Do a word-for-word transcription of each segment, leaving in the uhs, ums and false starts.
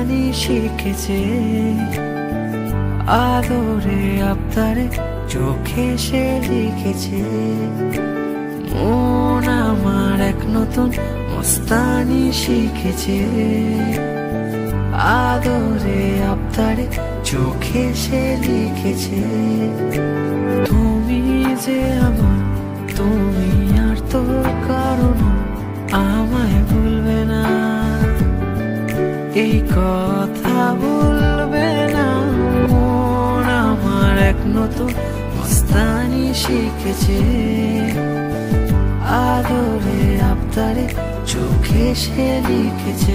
মস্তানি শিখেছে, আদরে আবদারে চোখে সে লিখেছে। মন আমার এক নতুন মস্তানি শিখেছে, আদরে আবদারে চোখে সে লিখেছে। তুমি যে আমার, তুমি আর তো কারণ আমায় ভুলবে না, এই কথা বলবে না। মন আমার এক নতুন মস্তানি শিখেছে, আদরে আবদারে চোখে সে লিখেছে।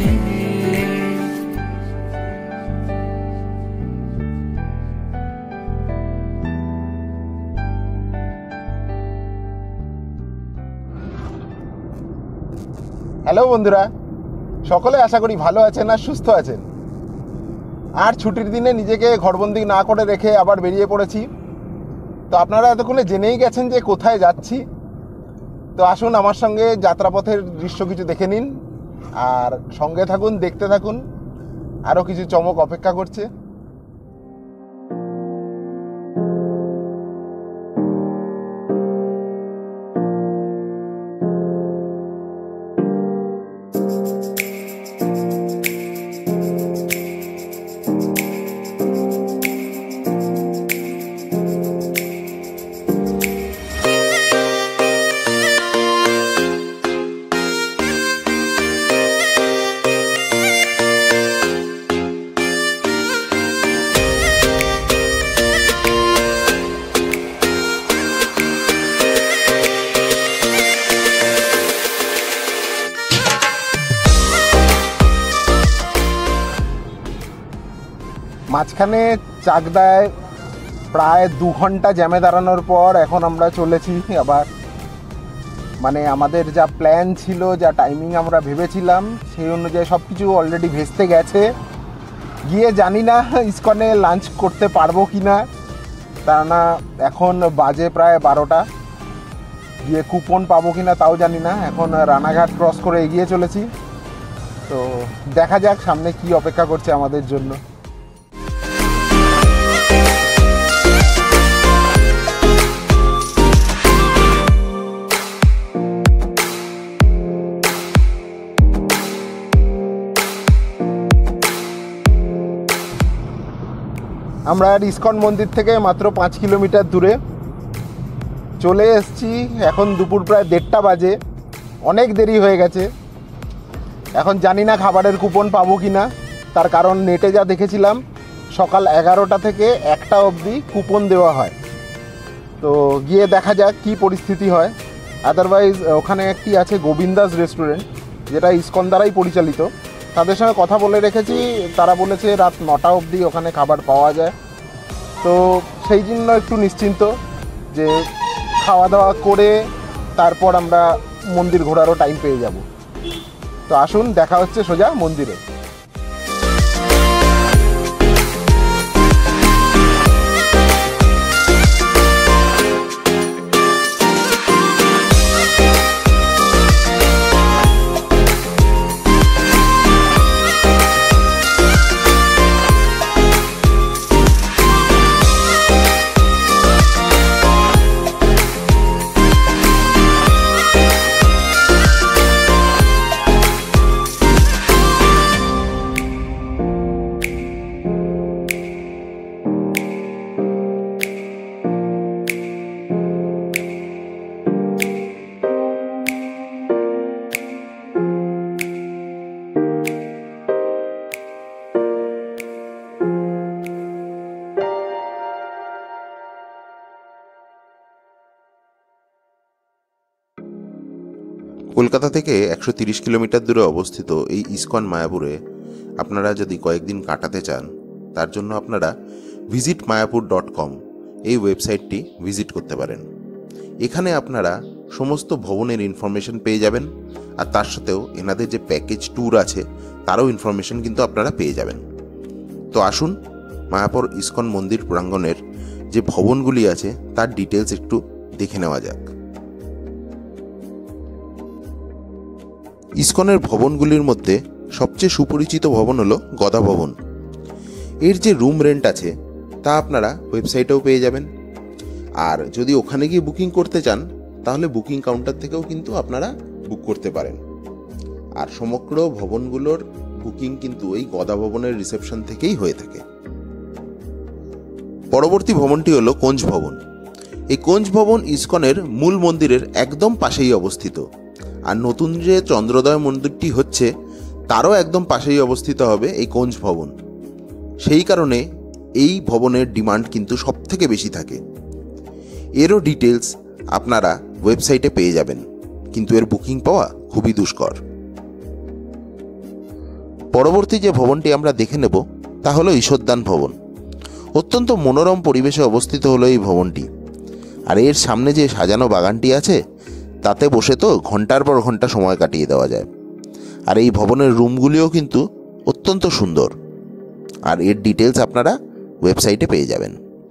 হ্যালো বন্ধুরা, সকলে আশা করি ভালো আছেন আর সুস্থ আছেন। আর ছুটির দিনে নিজেকে ঘরবন্দি না করে রেখে আবার বেরিয়ে পড়েছি। তো আপনারা এতক্ষণে জেনেই গেছেন যে কোথায় যাচ্ছি। তো আসুন আমার সঙ্গে যাত্রাপথের দৃশ্য কিছু দেখে নিন, আর সঙ্গে থাকুন, দেখতে থাকুন, আরও কিছু চমক অপেক্ষা করছে। মাঝখানে চাকদায় প্রায় দু ঘন্টা জ্যামে দাঁড়ানোর পর এখন আমরা চলেছি আবার, মানে আমাদের যা প্ল্যান ছিল, যা টাইমিং আমরা ভেবেছিলাম সেই অনুযায়ী সব কিছু অলরেডি ভেস্তে গেছে। গিয়ে জানি না ইসকনে লাঞ্চ করতে পারবো কি না, তা না এখন বাজে প্রায় বারোটা। গিয়ে কুপন পাবো কি না তাও জানি না। এখন রানাঘাট ক্রস করে এগিয়ে চলেছি। তো দেখা যাক সামনে কি অপেক্ষা করছে আমাদের জন্য। আমরা ইসকন মন্দির থেকে মাত্র পাঁচ কিলোমিটার দূরে চলে এসেছি। এখন দুপুর প্রায় দেড়টা বাজে, অনেক দেরি হয়ে গেছে। এখন জানি না খাবারের কুপন পাবো কি না, তার কারণ নেটে যা দেখেছিলাম সকাল এগারোটা থেকে একটা অবধি কুপন দেওয়া হয়। তো গিয়ে দেখা যাক কি পরিস্থিতি হয়। আদারওয়াইজ ওখানে একটি আছে গোবিন্দাস রেস্টুরেন্ট, যেটা ইসকন দ্বারাই পরিচালিত। তাদের সঙ্গে কথা বলে রেখেছি, তারা বলেছে রাত নটা অবধি ওখানে খাবার পাওয়া যায়। তো সেই জন্য একটু নিশ্চিন্ত যে খাওয়া দাওয়া করে তারপর আমরা মন্দির ঘোরারও টাইম পেয়ে যাব। তো আসুন দেখা হচ্ছে সোজা মন্দিরে। কলকাতা থেকে একশো তিরিশ কিলোমিটার দূরে অবস্থিত এই ইসকন মায়াপুরে আপনারা যদি কয়েকদিন কাটাতে চান, তার জন্য আপনারা ভিজিট মায়াপুর ডট কম এই ওয়েবসাইটটি ভিজিট করতে পারেন। এখানে আপনারা সমস্ত ভবনের ইনফরমেশন পেয়ে যাবেন, আর তার সাথেও এনাদের যে প্যাকেজ ট্যুর আছে তারও ইনফরমেশন কিন্তু আপনারা পেয়ে যাবেন। তো আসুন মায়াপুর ইসকন মন্দির প্রাঙ্গণের যে ভবনগুলি আছে তার ডিটেলস একটু দেখে নেওয়া যাক। ইসকনের ভবনগুলির মধ্যে সবচেয়ে সুপরিচিত ভবন হলো গদা ভবন। এর যে রুম রেন্ট আছে তা আপনারা ওয়েবসাইটেও পেয়ে যাবেন। আর যদি ওখানে গিয়ে বুকিং করতে চান তাহলে বুকিং কাউন্টার থেকেও কিন্তু আপনারা বুক করতে পারেন। আর সমগ্র ভবনগুলোর বুকিং কিন্তু এই গদা ভবনের রিসেপশন থেকেই হয়ে থাকে। পরবর্তী ভবনটি হলো কোঞ্জ ভবন। এই কোঞ্জ ভবন ইসকনের মূল মন্দিরের একদম পাশেই অবস্থিত। আর নতুন যে চন্দ্রোদয় মন্দিরটি হচ্ছে তারও একদম পাশেই অবস্থিত হবে এই কোঞ্জ ভবন। সেই কারণে এই ভবনের ডিমান্ড কিন্তু সব থেকে বেশি থাকে। এরও ডিটেলস আপনারা ওয়েবসাইটে পেয়ে যাবেন, কিন্তু এর বুকিং পাওয়া খুবই দুষ্কর। পরবর্তী যে ভবনটি আমরা দেখে নেব তা হলো ঈশ্বরদান ভবন। অত্যন্ত মনোরম পরিবেশে অবস্থিত হলো এই ভবনটি। আর এর সামনে যে সাজানো বাগানটি আছে তাতে বসে তো ঘন্টার পর ঘন্টা সময় কাটিয়ে দেওয়া যায়। আর এই ভবনের রুমগুলিও কিন্তু অত্যন্ত সুন্দর। আর এর ডিটেলস আপনারা ওয়েবসাইটে পেয়ে যাবেন।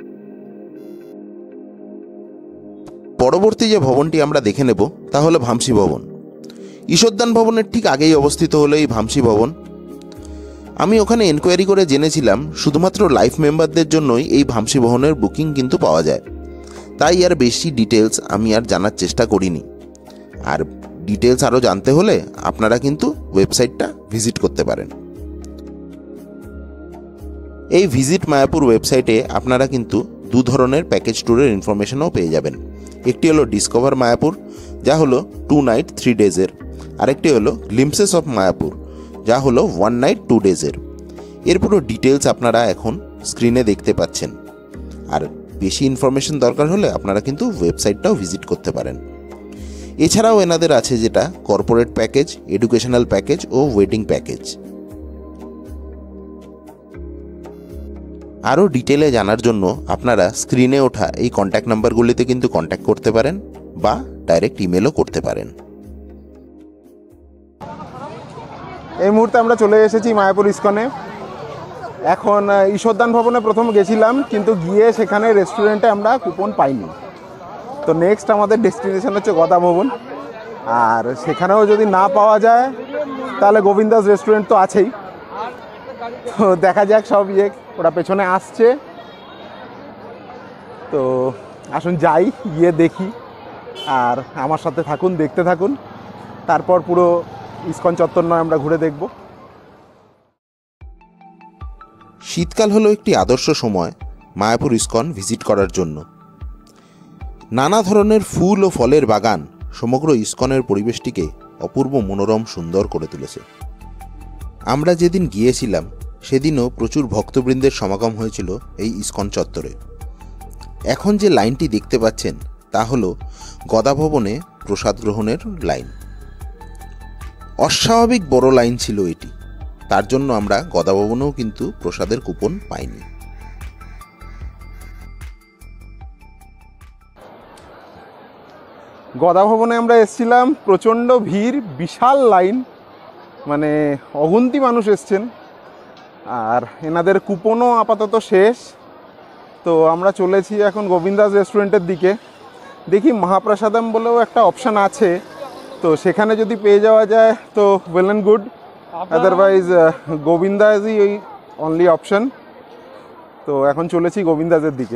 পরবর্তী যে ভবনটি আমরা দেখে নেব তা হলো ভামসি ভবন। ঈশ্বরদান ভবনের ঠিক আগেই অবস্থিত হলো এই ভামসি ভবন। আমি ওখানে এনকোয়ারি করে জেনেছিলাম শুধুমাত্র লাইফ মেম্বারদের জন্যই এই ভামসি ভবনের বুকিং কিন্তু পাওয়া যায়, তাই আর বেশি ডিটেলস আমি আর জানার চেষ্টা করিনি। আর ডিটেলস আরও জানতে হলে আপনারা কিন্তু ওয়েবসাইটটা ভিজিট করতে পারেন। এই ভিজিট মায়াপুর ওয়েবসাইটে আপনারা কিন্তু দু ধরনের প্যাকেজ ট্যুরের ইনফরমেশনও পেয়ে যাবেন। একটি হলো ডিসকভার মায়াপুর, যা হলো টু নাইট থ্রি ডেজের। আরেকটি হলো গ্লিমসেস অফ মায়াপুর, যা হলো ওয়ান নাইট টু ডেজের। এর পুরো ডিটেলস আপনারা এখন স্ক্রিনে দেখতে পাচ্ছেন। আর বেশি ইনফরমেশন দরকার হলে আপনারা কিন্তু ওয়েবসাইটটাও ভিজিট করতে পারেন। এছাড়াও এনাদের আছে যেটা কর্পোরেট প্যাকেজ, এডুকেশনাল প্যাকেজ ও ওয়েডিং প্যাকেজ। আরও ডিটেলে জানার জন্য আপনারা স্ক্রিনে ওঠা এই কন্ট্যাক্ট নাম্বারগুলিতে কিন্তু কন্ট্যাক্ট করতে পারেন বা ডাইরেক্ট ইমেলও করতে পারেন। এই মুহূর্তে আমরা চলে এসেছি মায়াপুর ইসকনে। এখন ঈশ্বরদান ভবনে প্রথম গেছিলাম, কিন্তু গিয়ে সেখানে রেস্টুরেন্টে আমরা কুপন পাইনি। তো নেক্সট আমাদের ডেস্টিনেশন হচ্ছে গদা ভবন। আর সেখানেও যদি না পাওয়া যায় তাহলে গোবিন্দাস রেস্টুরেন্ট তো আছেই। তো দেখা যাক সব ইয়ে, ওরা পেছনে আসছে। তো আসুন যাই, গিয়ে দেখি। আর আমার সাথে থাকুন, দেখতে থাকুন। তারপর পুরো ইসকন চত্বর নয় আমরা ঘুরে দেখব। শীতকাল হলো একটি আদর্শ সময় মায়াপুর ইসকন ভিজিট করার জন্য। নানা ধরনের ফুল ও ফলের বাগান সমগ্র ইসকনের পরিবেশটিকে অপূর্ব মনোরম সুন্দর করে তুলেছে। আমরা যেদিন গিয়েছিলাম সেদিনও প্রচুর ভক্তবৃন্দের সমাগম হয়েছিল এই ইসকন চত্বরে। এখন যে লাইনটি দেখতে পাচ্ছেন তা হলো গদা ভবনে প্রসাদ গ্রহণের লাইন। অস্বাভাবিক বড় লাইন ছিল এটি, তার জন্য আমরা গদা ভবনেও কিন্তু প্রসাদের কুপন পাইনি। গদা ভবনে আমরা এসেছিলাম, প্রচণ্ড ভিড়, বিশাল লাইন, মানে অগুন্তি মানুষ এসছেন। আর এনাদের কুপনও আপাতত শেষ। তো আমরা চলেছি এখন গোবিন্দাস রেস্টুরেন্টের দিকে। দেখি মহাপ্রসাদম বলেও একটা অপশান আছে, তো সেখানে যদি পেয়ে যাওয়া যায় তো ওয়েল অ্যান্ড গুড, আদারওয়াইজ গোবিন্দাসই ওই অনলি অপশান। তো এখন চলেছি গোবিন্দাসের দিকে।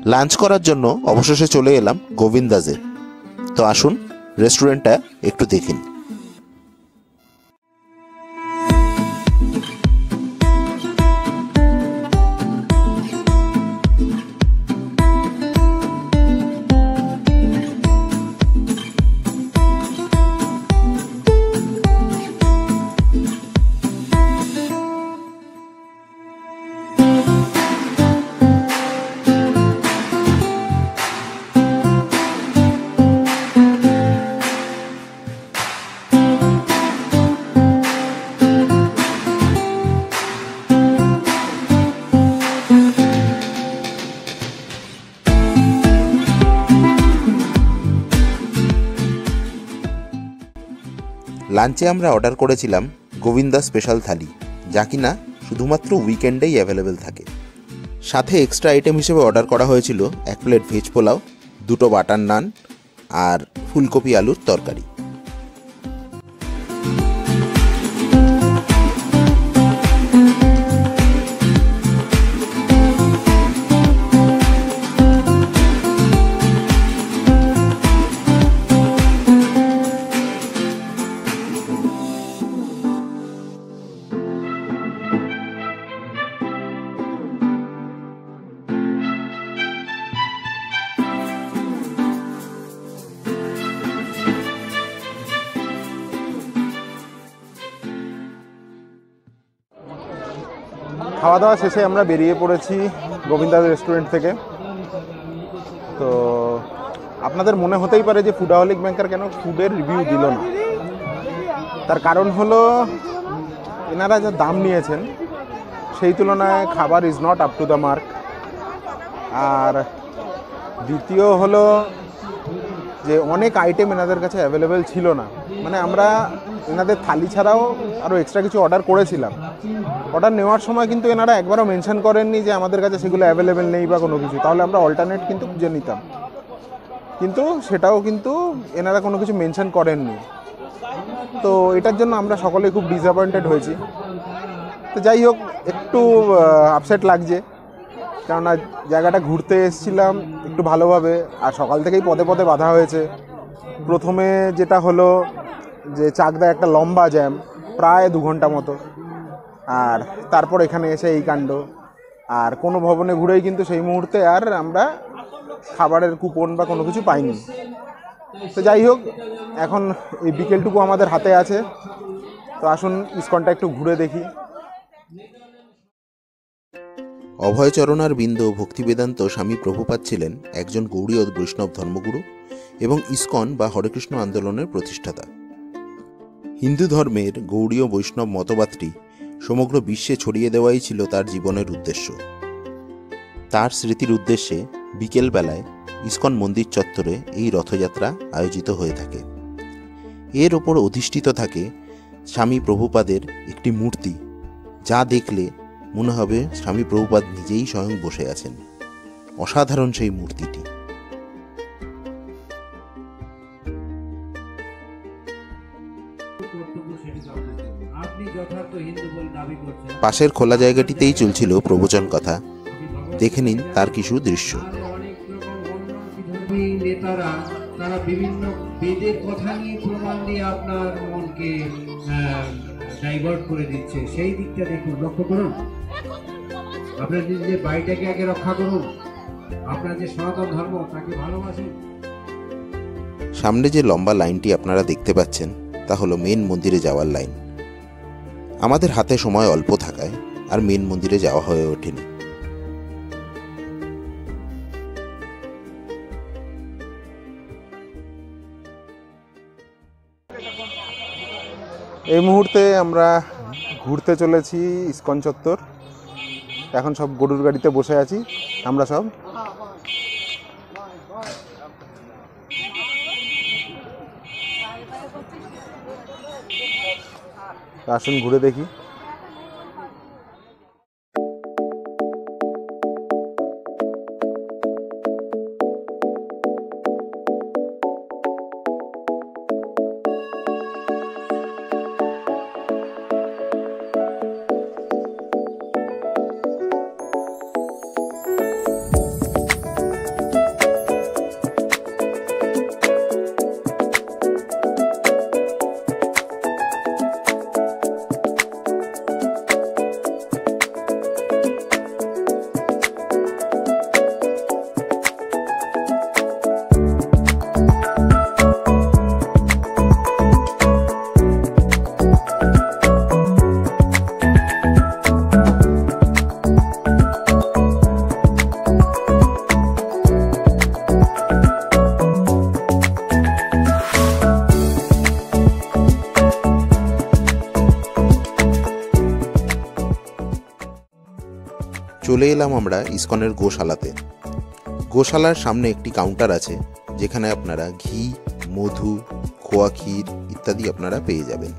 লাঞ্চ করার জন্য অবশেষে চলে এলাম গোবিন্দাজে। তো আসুন রেস্টুরেন্টটা একটু দেখিন। লাঞ্চে আমরা অর্ডার করেছিলাম গোবিন্দা স্পেশাল থালি, যা কিনা শুধুমাত্র উইকেন্ডেই অ্যাভেলেবেল থাকে। সাথে এক্সট্রা আইটেম হিসেবে অর্ডার করা হয়েছিল এক প্লেট ভেজ পোলাও, দুটো বাটার নান আর ফুলকপি আলুর তরকারি। খাওয়া দাওয়া শেষে আমরা বেরিয়ে পড়েছি গোবিন্দাস রেস্টুরেন্ট থেকে। তো আপনাদের মনে হতেই পারে যে ফুডাহলিক ব্যাংকার কেন ফুডের রিভিউ দিল না। তার কারণ হলো এনারা যা দাম নিয়েছেন সেই তুলনায় খাবার is not up to the mark. আর দ্বিতীয় হলো যে অনেক আইটেম এনাদের কাছে অ্যাভেলেবেল ছিল না। মানে আমরা এনাদের থালি ছাড়াও আরও এক্সট্রা কিছু অর্ডার করেছিলাম। অর্ডার নেওয়ার সময় কিন্তু এনারা একবারও মেনশন করেননি যে আমাদের কাছে সেগুলো অ্যাভেলেবেল নেই বা কোনো কিছু, তাহলে আমরা অল্টারনেট কিন্তু খুঁজে নিতাম। কিন্তু সেটাও কিন্তু এনারা কোনো কিছু মেনশন করেননি। তো এটার জন্য আমরা সকলে খুব ডিসঅ্যাপয়েন্টেড হয়েছি। তো যাই হোক, একটু আপসেট লাগছে, কেননা জায়গাটা ঘুরতে এসেছিলাম একটু ভালোভাবে, আর সকাল থেকেই পদে পদে বাধা হয়েছে। প্রথমে যেটা হলো যে চাকদা একটা লম্বা জ্যাম, প্রায় দু ঘন্টা মতো, আর তারপর এখানে এসে এই কাণ্ড। আর কোনো ভবনে ঘুরেই কিন্তু সেই মুহূর্তে আর আমরা খাবারের কুপন বা কোনো কিছু পাইনি। তো যাই হোক, এখন এই বিকেলটুকু আমাদের হাতে আছে। তো আসুন ইসকনটা একটু ঘুরে দেখি। অভয়চরণ আর বিন্দ ভক্তিবেদান্ত স্বামী প্রভুপাদ ছিলেন একজন গৌড়ীয় বৈষ্ণব ধর্মগুরু এবং ইসকন বা হরেকৃষ্ণ আন্দোলনের প্রতিষ্ঠাতা। হিন্দু ধর্মের গৌড়ীয় বৈষ্ণব মতবাদটি সমগ্র বিশ্বে ছড়িয়ে দেওয়াই ছিল তার জীবনের উদ্দেশ্য। তার স্মৃতির উদ্দেশ্যে বিকেলবেলায় ইসকন মন্দির চত্বরে এই রথযাত্রা আয়োজিত হয়ে থাকে। এর ওপর অধিষ্ঠিত থাকে স্বামী প্রভুপাদের একটি মূর্তি, যা দেখলে মনে হবে স্বামী প্রভুপাদ নিজেই স্বয়ং বসে আছেন। অসাধারণ সেই মূর্তিটি। পাশের খোলা জায়গাটিতেই চলছিল প্রবচন কথা। দেখে নিন তার কিছু দৃশ্য। নেতারা তারা বিভিন্ন বেদের কথা নিয়ে প্রমাণ দিয়ে আপনার মনকে ডাইভার্ট করে দিচ্ছে, সেই দিকটা দেখুন, লক্ষ্য করুন। আপনার যে বাড়িটাকে আগে রক্ষা করুন, আপনার যে সনাতন ধর্ম তাকে ভালোবাসুন। সামনে যে লম্বা লাইনটি আপনারা দেখতে পাচ্ছেন তা হলো মেন মন্দিরে যাওয়ার লাইন। আমাদের হাতে সময় অল্প থাকায় আর মেন মন্দিরে যাওয়া হয়ে ওঠেনি। এই মুহূর্তে আমরা ঘুরতে চলেছি ইসকন চত্বর। এখন সব গরুর গাড়িতে বসে আছি আমরা সব। আসুন ঘুরে দেখি। চলে এলাম আমরা ইসকনের গোশালাতে। গোশালার সামনে একটি কাউন্টার আছে, যেখানে আপনারা ঘি, মধু, খোয়া ক্ষীর ইত্যাদি আপনারা পেয়ে যাবেন।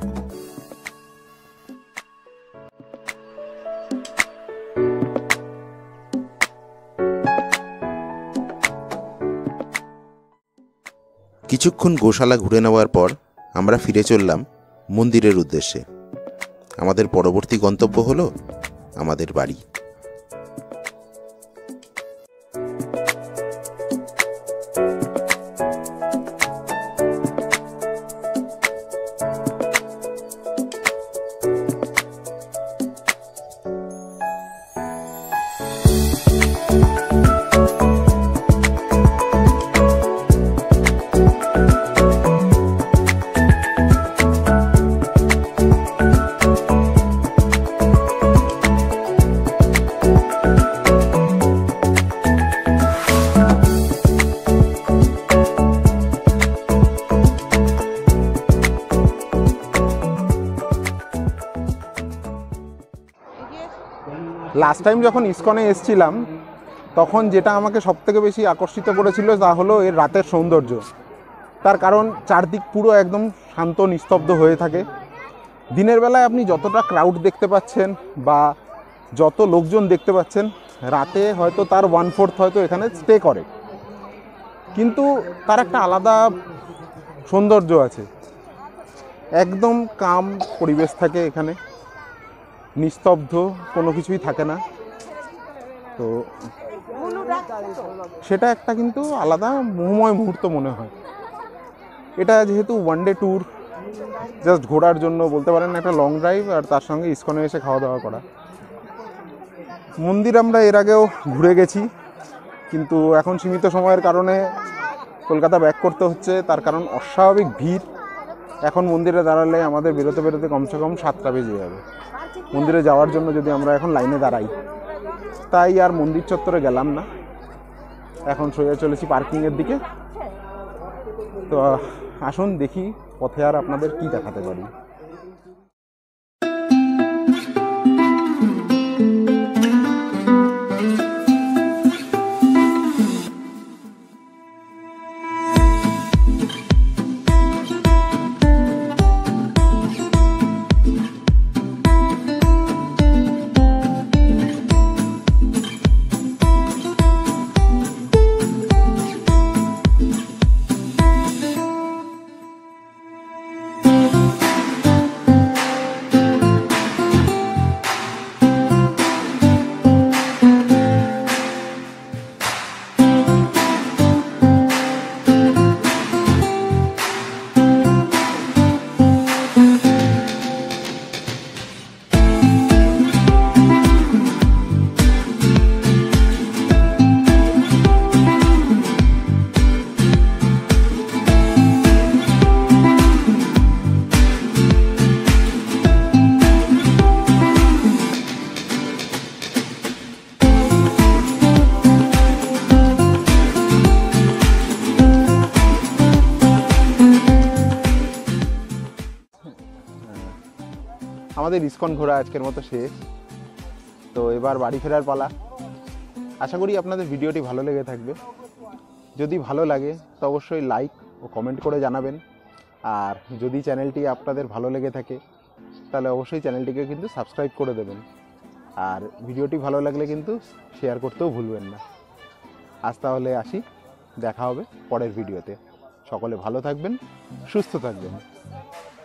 কিছুক্ষণ গোশালা ঘুরে নেওয়ার পর আমরা ফিরে চললাম মন্দিরের উদ্দেশ্যে। আমাদের পরবর্তী গন্তব্য হলো আমাদের বাড়ি। লাস্ট টাইম যখন ইসকনে এসেছিলাম তখন যেটা আমাকে সবথেকে বেশি আকর্ষিত করেছিল তা হলো এর রাতের সৌন্দর্য। তার কারণ চারদিক পুরো একদম শান্ত নিস্তব্ধ হয়ে থাকে। দিনের বেলায় আপনি যতটা ক্রাউড দেখতে পাচ্ছেন বা যত লোকজন দেখতে পাচ্ছেন, রাতে হয়তো তার ওয়ান ফোর্থ হয়তো এখানে স্টে করে, কিন্তু তার একটা আলাদা সৌন্দর্য আছে। একদম কাম পরিবেশ থাকে এখানে, নিস্তব্ধ, কোনো কিছুই থাকে না। তো সেটা একটা কিন্তু আলাদা মোহময় মুহূর্ত মনে হয়। এটা যেহেতু ওয়ান ডে ট্যুর, জাস্ট ঘোরার জন্য বলতে পারেন, একটা লং ড্রাইভ, আর তার সঙ্গে ইসকনে এসে খাওয়া দাওয়া করা। মন্দির আমরা এর আগেও ঘুরে গেছি, কিন্তু এখন সীমিত সময়ের কারণে কলকাতা ব্যাক করতে হচ্ছে। তার কারণ অস্বাভাবিক ভিড়। এখন মন্দিরে দাঁড়ালে আমাদের বেরোতে বেরোতে কমসে কম সাতটা বেজে যাবে মন্দিরে যাওয়ার জন্য, যদি আমরা এখন লাইনে দাঁড়াই। তাই আর মন্দির চত্বরে গেলাম না, এখন সোজা চলেছি পার্কিংয়ের দিকে। তো আসুন দেখি পথে আর আপনাদের কি দেখাতে পারি। আমাদের ইসকন ঘোরা আজকের মতো শেষ। তো এবার বাড়ি ফেরার পালা। আশা করি আপনাদের ভিডিওটি ভালো লেগে থাকবে। যদি ভালো লাগে তো অবশ্যই লাইক ও কমেন্ট করে জানাবেন। আর যদি চ্যানেলটি আপনাদের ভালো লেগে থাকে তাহলে অবশ্যই চ্যানেলটিকে কিন্তু সাবস্ক্রাইব করে দেবেন। আর ভিডিওটি ভালো লাগলে কিন্তু শেয়ার করতেও ভুলবেন না। আজ তাহলে আসি, দেখা হবে পরের ভিডিওতে। সকলে ভালো থাকবেন, সুস্থ থাকবেন।